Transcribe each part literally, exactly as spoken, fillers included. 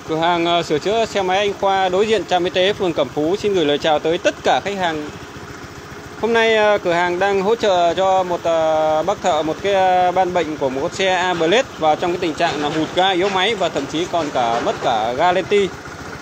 Cửa hàng sửa chữa xe máy Anh Khoa đối diện trạm y tế phường Cẩm Phú xin gửi lời chào tới tất cả khách hàng. Hôm nay cửa hàng đang hỗ trợ cho một bác thợ một cái ban bệnh của một con xe A Blade vào trong cái tình trạng là hụt ga, yếu máy và thậm chí còn cả mất cả ga lên ti.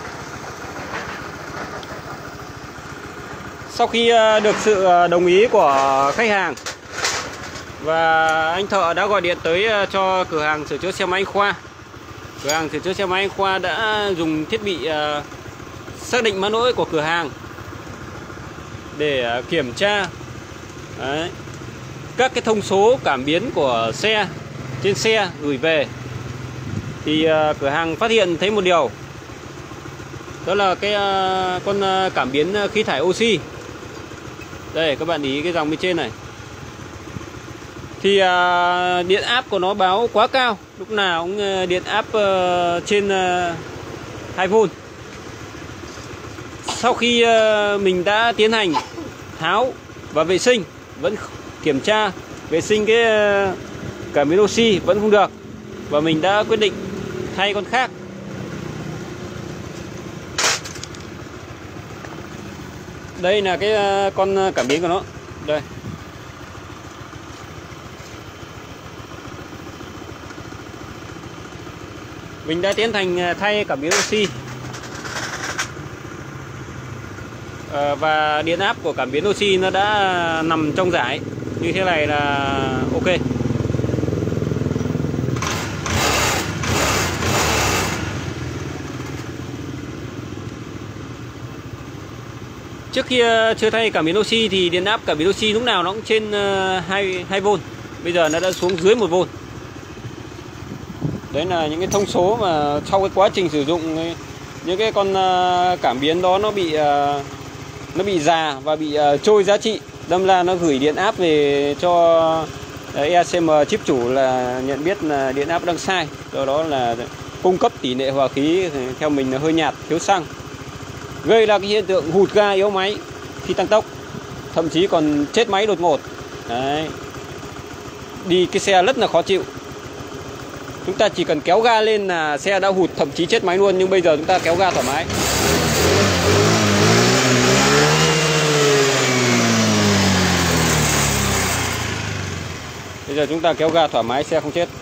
Sau khi được sự đồng ý của khách hàng và anh thợ đã gọi điện tới cho cửa hàng sửa chữa xe máy Anh Khoa. Cửa hàng sửa chữa xe máy Anh Khoa đã dùng thiết bị uh, xác định mã lỗi của cửa hàng để uh, kiểm tra đấy, các cái thông số cảm biến của xe trên xe gửi về. Thì uh, cửa hàng phát hiện thấy một điều, đó là cái uh, con uh, cảm biến khí thải oxy. Đây các bạn để ý cái dòng bên trên này. Thì à, điện áp của nó báo quá cao, lúc nào cũng điện áp uh, trên uh, hai vôn. Sau khi uh, mình đã tiến hành tháo và vệ sinh, vẫn kiểm tra vệ sinh cái uh, cảm biến oxy vẫn không được, và mình đã quyết định thay con khác. Đây là cái uh, con cảm biến của nó. Đây. Mình đã tiến hành thay cảm biến oxy à, và điện áp của cảm biến oxy nó đã nằm trong giải như thế này là ok. Trước khi chưa thay cảm biến oxy thì điện áp cảm biến oxy lúc nào nó cũng trên hai vôn. Bây giờ nó đã xuống dưới một vôn. Đấy là những cái thông số mà sau cái quá trình sử dụng những cái con cảm biến đó nó bị nó bị già và bị trôi giá trị, đâm ra nó gửi điện áp về cho e xê em chip chủ là nhận biết là điện áp đang sai. Do đó là cung cấp tỷ lệ hòa khí theo mình là hơi nhạt, thiếu xăng, gây ra cái hiện tượng hụt ga, yếu máy khi tăng tốc, thậm chí còn chết máy đột ngột. Đấy. Đi cái xe rất là khó chịu. Chúng ta chỉ cần kéo ga lên là xe đã hụt, thậm chí chết máy luôn. Nhưng bây giờ chúng ta kéo ga thoải mái. Bây giờ chúng ta kéo ga thoải mái, xe không chết.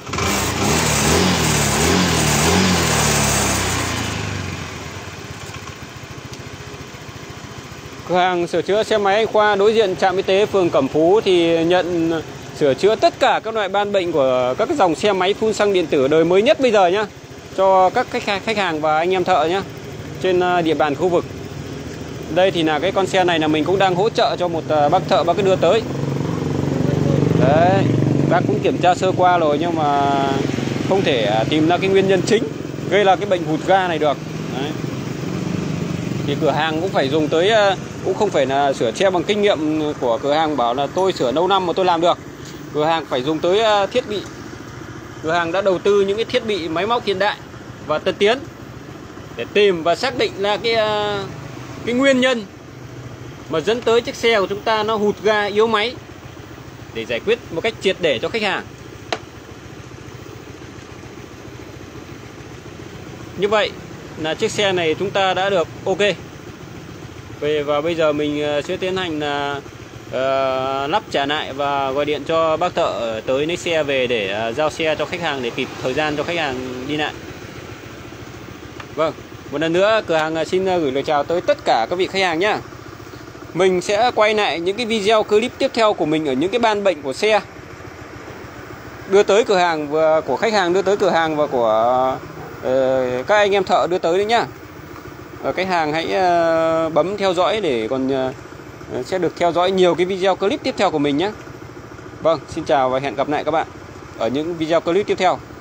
Cửa hàng sửa chữa xe máy Anh Khoa đối diện trạm y tế phường Cẩm Phú thì nhận sửa chữa tất cả các loại ban bệnh của các cái dòng xe máy phun xăng điện tử đời mới nhất bây giờ nhá, cho các khách khách hàng và anh em thợ nhá, trên địa bàn khu vực. Đây thì là cái con xe này là mình cũng đang hỗ trợ cho một bác thợ, bác cái đưa tới. Đấy, bác cũng kiểm tra sơ qua rồi nhưng mà không thể tìm ra cái nguyên nhân chính gây ra cái bệnh hụt ga này được. Đấy. Thì cửa hàng cũng phải dùng tới, cũng không phải là sửa xe bằng kinh nghiệm của cửa hàng bảo là tôi sửa lâu năm mà tôi làm được. Cửa hàng phải dùng tới thiết bị. Cửa hàng đã đầu tư những cái thiết bị máy móc hiện đại và tân tiến để tìm và xác định là cái cái nguyên nhân mà dẫn tới chiếc xe của chúng ta nó hụt ga, yếu máy, để giải quyết một cách triệt để cho khách hàng. Như vậy là chiếc xe này chúng ta đã được ok. Về và bây giờ mình sẽ tiến hành là uh, lắp trả lại và gọi điện cho bác thợ tới lấy xe về để uh, giao xe cho khách hàng, để kịp thời gian cho khách hàng đi lại. Vâng, một lần nữa cửa hàng xin gửi lời chào tới tất cả các vị khách hàng nhé. Mình sẽ quay lại những cái video clip tiếp theo của mình ở những cái ban bệnh của xe đưa tới cửa hàng, và của khách hàng đưa tới cửa hàng, và của uh, các anh em thợ đưa tới đấy nhá. Và khách hàng hãy uh, bấm theo dõi để còn uh, sẽ được theo dõi nhiều cái video clip tiếp theo của mình nhé. Vâng, xin chào và hẹn gặp lại các bạn ở những video clip tiếp theo.